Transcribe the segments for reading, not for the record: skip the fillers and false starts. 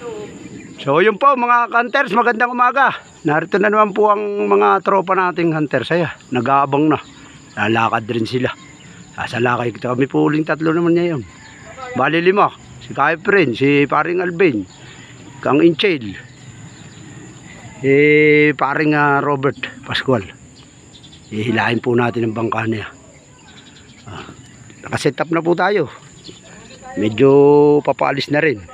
So yun po mga hunters, magandang umaga. Narito na naman po ang mga tropa nating hunters. Ay, nag-aabang na. Lalakad rin sila. Sasalakay kita kami po uling tatlo naman ngayon. Bali 5. Si Kyprin, si paring Alvin, Kang Inchel, paring Robert Pascual. Hihilahin po natin ang bangka niya. Nakaset up na po tayo. Medyo papaalis na rin.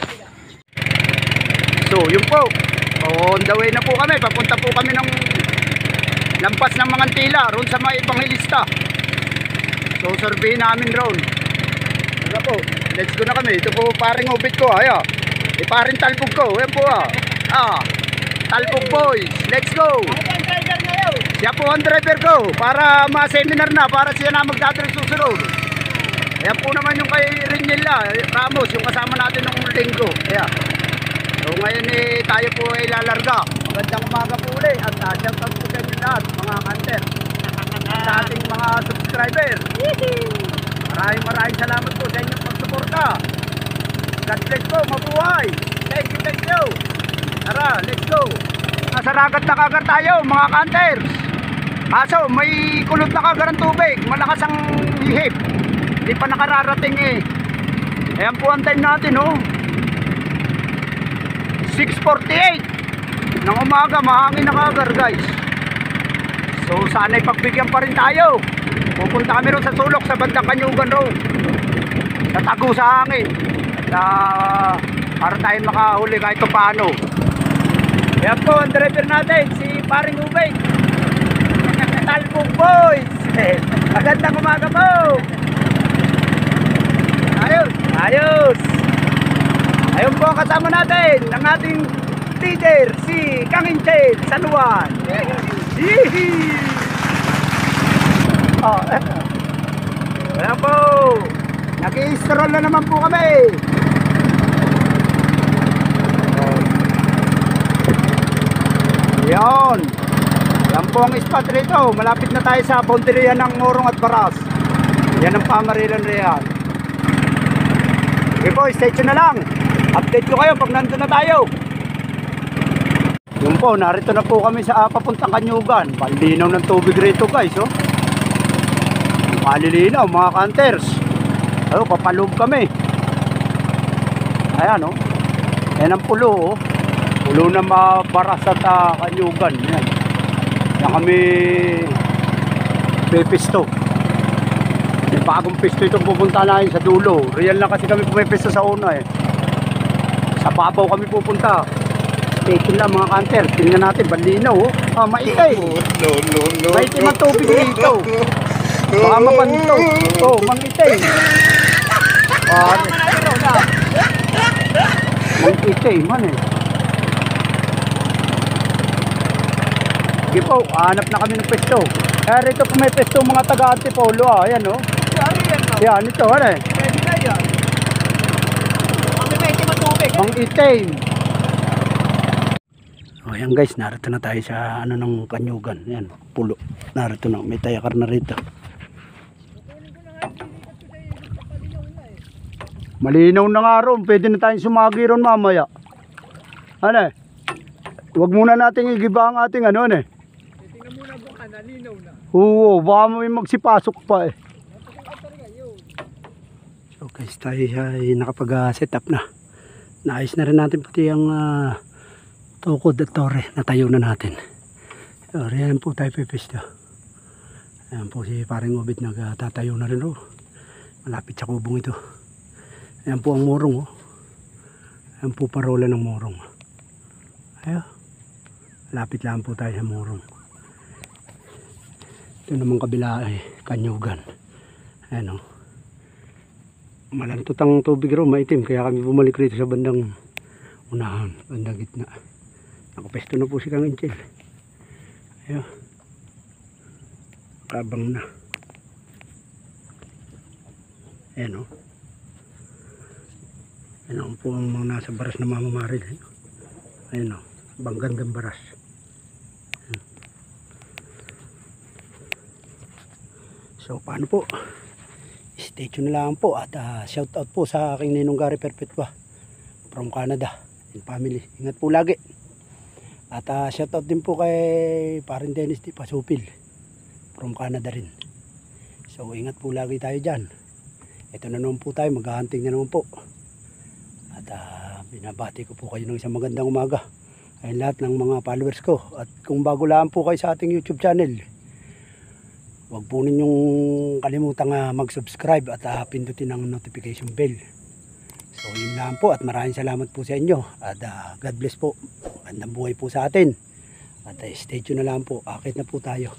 So yun po, on the way na po kami. Papunta po kami ng lampas ng mga tila roon sa may Evangelista. So survey namin roon. Ano po, let's go na kami. Ito po paring ubit ko. Ayan, paring talpog ko. Ayan po talpog boys, let's go. Siya po ang driver ko para ma-seminar na, para siya na magdadrive susunod. Ayan po naman yung kay Rinella Ramos, yung kasama natin nung linggo. Ayan. So ngayon tayo po ay lalarga. Magandang umaga po ulit at shout out po sa inyo lahat mga hunter, sa ating mga subscriber. Maraming salamat po sa inyong pagsuporta. God bless po, mabuhay. Thank you. Tara, let's go. Nasa ragat na kagar tayo mga hunters. Kaso may kulot na kagar ang tubig, malakas ang ihip. Hindi pa nakararating Ayan po ang time natin 6:48 ng umaga, mahangin na kagar guys. So sana'y pagbigyan pa rin tayo. Pupunta kami rin sa sulok sa bandang Kanyugan road, tatago sa hangin at para tayo makahuli kahit paano. Ayan po ang driver natin, si paring Ubay Talpog boys. Magandang umaga po. Ayos. Ayun po kasama natin ang ating leader, si Kang Inchel San Juan. Ayan po, nag-i-stroll na naman po kami. Yan po ang spot rito. Malapit na tayo sa boundary ng Morong at Baras. Yan ang pamarilan riyan. Okay po, stay tuned na lang. Update ko kayo pag nandun na tayo. Yun po, narito na po kami sa papuntang Kanyugan. Palinaw ng tubig rito guys. Palilinaw mga hunters. Papaloob kami. Ayan yan ang pulo pulo na Baras at Kanyugan. Yan kami pipisto. May bagong pisto itong pupunta natin sa dulo. Real na kasi kami pumipisto sa una sa babaw kami pupunta. Stay lang mga hunter. Tingnan natin, balinaw maitay. No. Maitim ang tubig dito. Baka mapanto. Mangitay. Mangitay man Sige po, hanap na kami ng pesto. Rito po may pesto mga taga-Antipolo ayan yan ito Pwede na yan. Kami may itim ang tubig. Mangitay. Ayan guys, narito na tayo sa ng Kanyugan. Ayan, pulo. Narito na, may tayakar na rito. Malinaw na nga ron, pwede na tayong sumagi ron mamaya. Huwag muna natin igiba ang ating Tingnan muna baka nalinaw na. Oo, baka may magsipasok pa So guys, tayo ay nakapag-set up na. Naayos na rin natin pati ang tukod at tore. Natayo na natin. Ayan po tayo pipisto. Ayan po si paring Ubit nagtatayo na rin malapit sa kubong ito. Ayan po ang morong Ayan po parola ng morong. Ayan. Lapit lang po tayo sa morong. Ito naman kabila Kanyugan. Ayan malantot ang tubig maitim. Kaya kami bumalik rito sa bandang unahan, bandang gitna. Nakapesto na po si Kang Inchel. Ayan. Kabang na. Ayan Ayan po ang mga nasa baras na mamamaril. Ayan Banggandang Baras. So paano po? Stay tuned na lang po at shout out po sa aking ninong Gary Perpetua from Canada. and family. Ingat po lagi. At shoutout din po kay Parin Dennis Di Pasupil from Canada rin. So ingat po lagi tayo dyan. Ito na naman po tayo, maghahunting na naman po. At binabati ko po kayo ng isang magandang umaga. Ayun lahat ng mga followers ko. At kung bago lang po kayo sa ating YouTube channel, huwag po ninyong kalimutang mag-subscribe at pindutin ang notification bell. So yun lang po at maraming salamat po sa inyo. At God bless po. Magandang buhay po sa atin. At stay tuned na lang po. Akit na po tayo.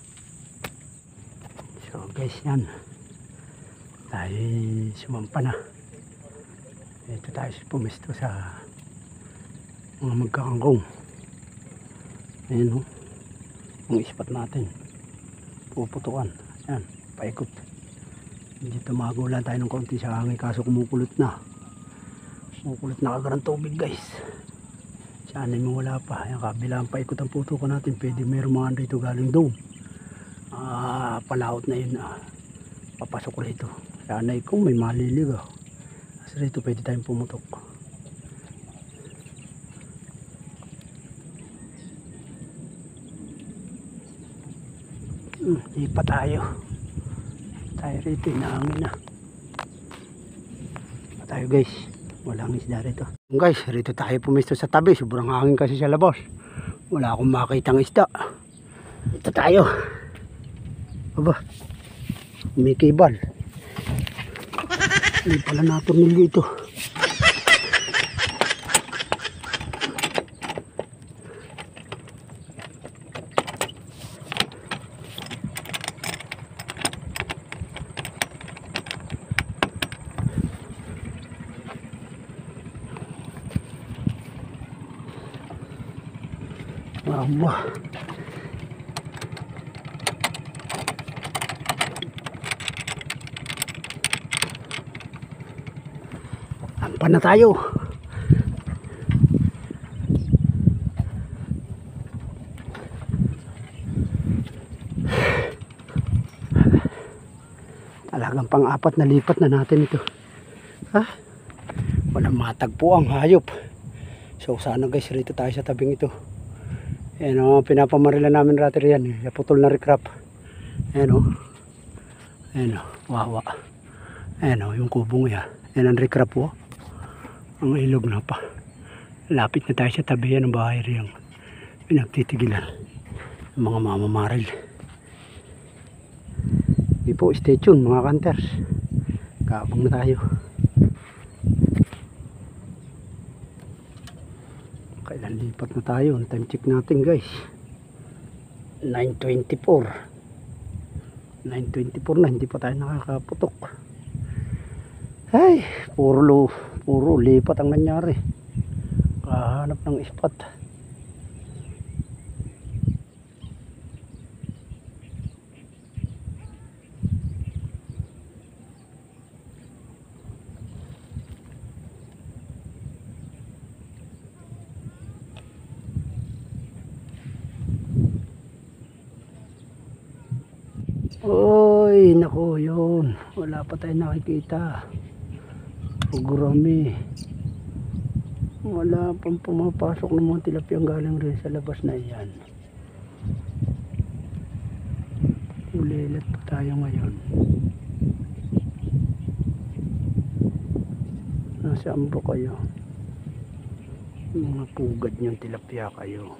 So guys, yan. Tayo sumampa na. Ito tayo pumesto sa mga magkakangkong. Ayan o. Ang ispat natin. Puputukan. Ayan. Paikot. Hindi tumago lang tayo ng konti sa hangin kaso kumukulot na. Kumukulot na kagad ang tubig guys. Sana mo wala pa. Ayan kabilang paikot ang putukan natin. Pwede mayroong mga rito galing doon. Palaot na yun. Papasok rito. Sana kung may malilig. Kasi rito pwede tayong pumutok. Ipa tayo. Tayo rito, inaangin na. Ipa tayo guys. Walang isda rito. Guys, rito tayo pumisto sa tabi. Sobrang hangin kasi sa labas. Wala akong makitang isda. Ito tayo. Aba. May kibal. Hindi pala natunil dito. Aba. Ampan na tayo. Talagang pang-apat na lipat na natin ito. Walang matagpo ang hayop. So sana guys, rito tayo sa tabing ito. Ayan o, pinapamarila namin rater yan. Putol na recrap. Ayan o. Ayan o, wawa. Ayan o, yung kubong yan. Ayan ang recrap o. Ang ilog na pa. Lapit na tayo sa tabi yan ng bahay riyang pinagtitigilan ng mga mamamaril. Hindi po, stay tuned mga kanters. Kaabang na tayo. Kailan lipat na tayo? Ang time check natin guys. 9:24. 9:24 na, hindi pa tayo nakakaputok. Ay, puro lipat ang nangyari. Kahanap ng ispat. Oy, nako yun. Wala pa tayo nakikita. Pugurami. Wala pang pumapasok ng mga tilapiyang galing rin sa labas na yan. Ulilat pa tayo ngayon. Nasaan ba kayo? Mga pugad niyong tilapia kayo.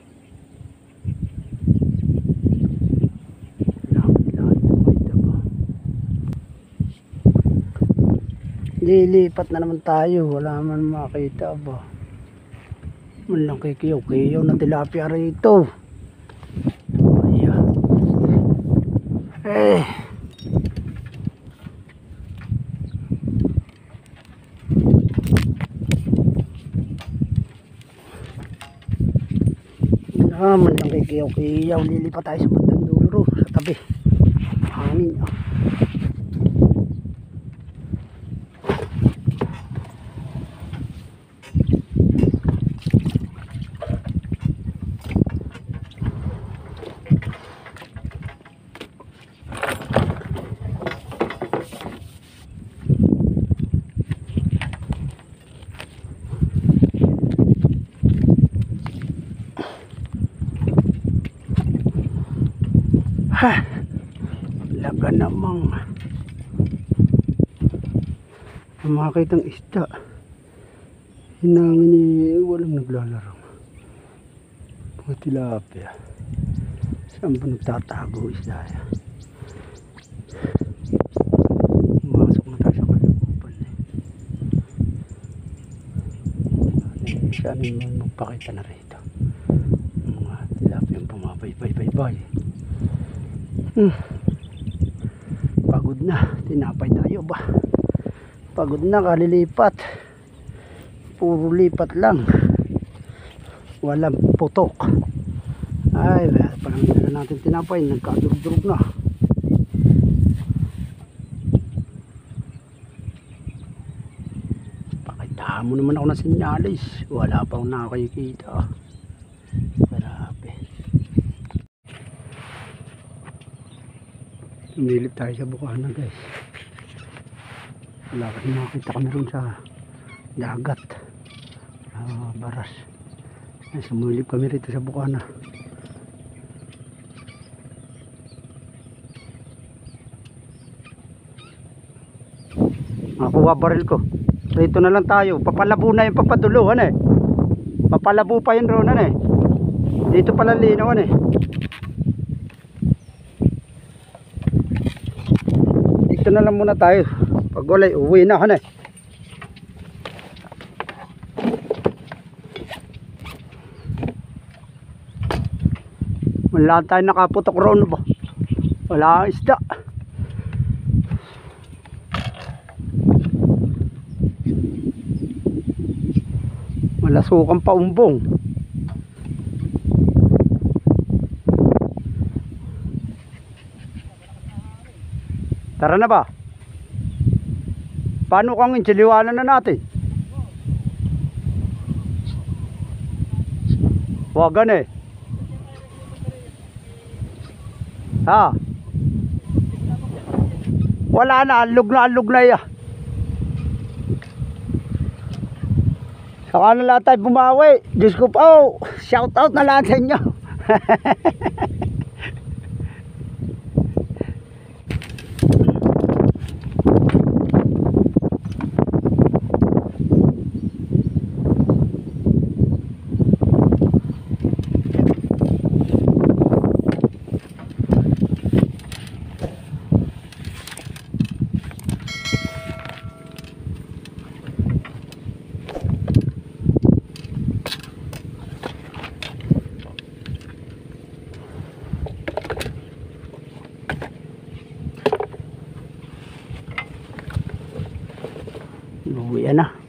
Lilipat na naman tayo, wala man makita ba. Walang kikiyaw na tilapia rito. Ayan. Man lang kikiyaw, lilipat tayo sa bandang dulo sa tabi. Hangin. Ha, laga namang makakitang isda. Hinangin walang naglalaro. Mga tilapia. Saan ba nagtatago isda yan? Masok na tayo sa kalukupan eh. Saan naman magpakita na rito? Mga tilapia ang pumabay-bay-bay-bay. Pagod na, tinapay tayo ba? Pagod na, kalilipat. Puro lipat lang. Walang putok. Ay, parang hindi na natin tinapay, nagkadurog-durog na. Pakitaan mo naman ako ng sinyalis. Wala pa akong nakakikita. Grabe. Tumilip tayo sa bukana guys. Wala kasi nakakita kami rin sa dagat. Baras. Sumulip kami rito sa bukana. Nakuha baril ko. Dito na lang tayo. Papalabo na yung papaduluhan eh. Papalabo pa yun roon eh. Dito pala linawan eh. Dito na lang muna tayo. Pag walay, uwi na han eh. Wala tayo nakaputok roon ba? Wala isda. Malasukang paumbong. Tara na ba? Paano kung inchiliwanan na natin? Wagan eh. Ha? Wala na, alog na ya. Saka na lahat tayo bumawi. Diyos ko po, shout out na lahat sa inyo. Uwi na.